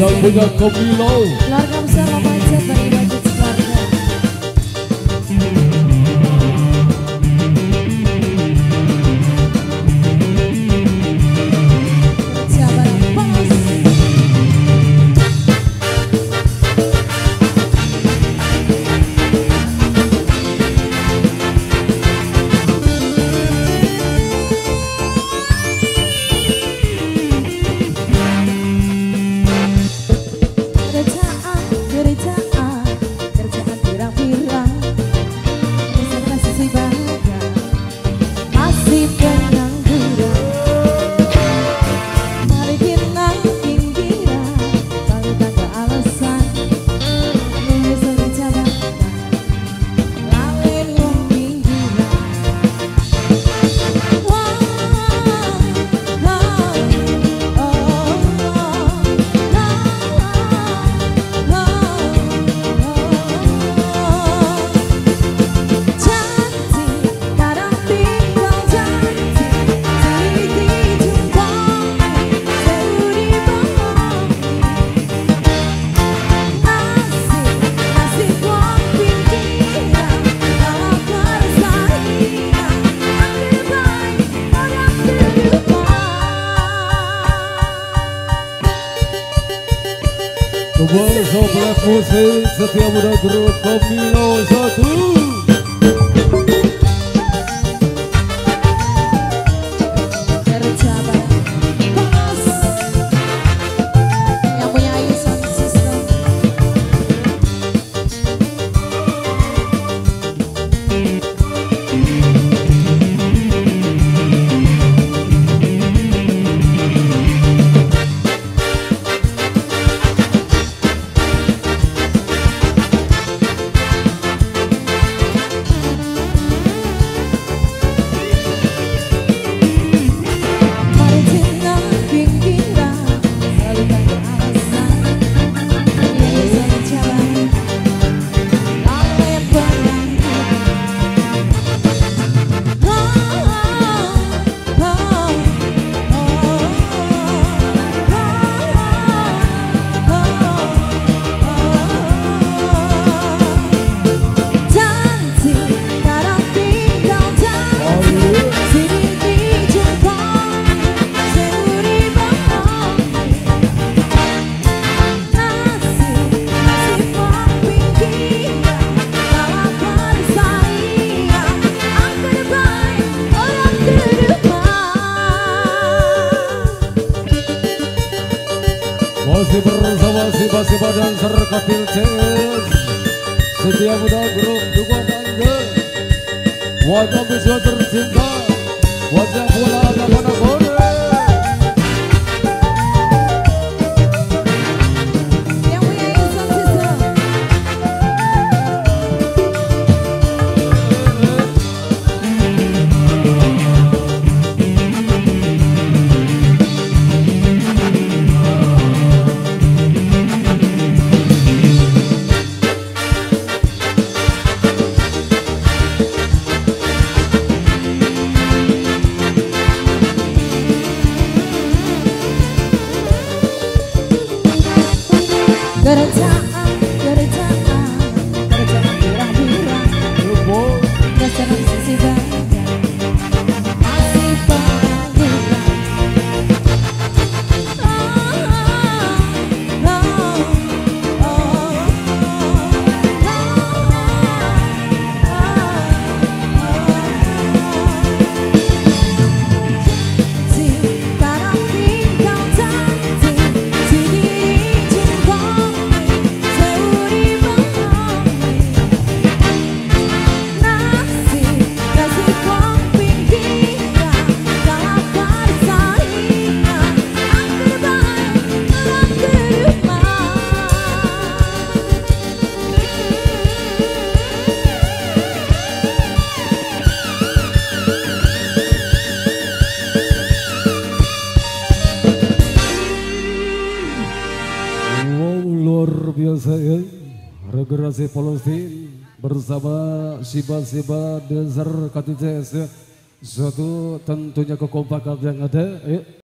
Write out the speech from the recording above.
yang punya Komilo. Keluarga besar Bapak Ijat dari Wajib Keluarga. Kerja bareng bos. Kerjaan pirang-pirang konsentrasi si bahagia masih pengangguran. Mari kita pinggiran kalau tak ada alasan nulis rencana lalin wong pinggiran. Sebuah sobat musik setia muda grup Komilo 1. Masih bersama Siba-Siba dan Serkatil Ces setia muda grup Duga Tangga. Wajah bisa tercinta, wajah bola anak-anak kode. Kerjaan pirang-pirang konsentrasi si bahagia masih pengangguran. Luar biasa ya, regenerasi Palestina bersama Siba-Siba dan Serkatil Ces ya. Suatu tentunya kekompakan yang ada ya.